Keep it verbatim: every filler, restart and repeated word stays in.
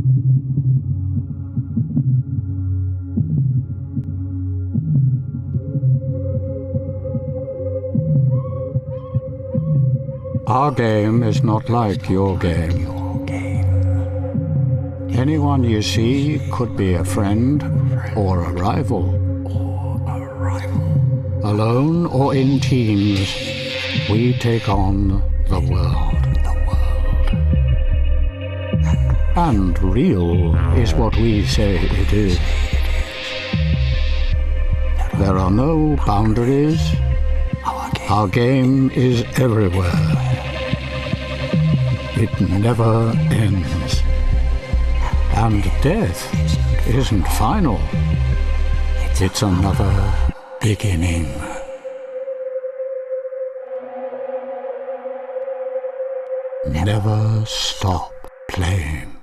Our game is not like your game. Anyone you see could be a friend or a rival. Alone or in teams, we take on the world. And real is what we say it is. There are no boundaries. Our game is everywhere. It never ends. And death isn't final. It's another beginning. Never stop playing.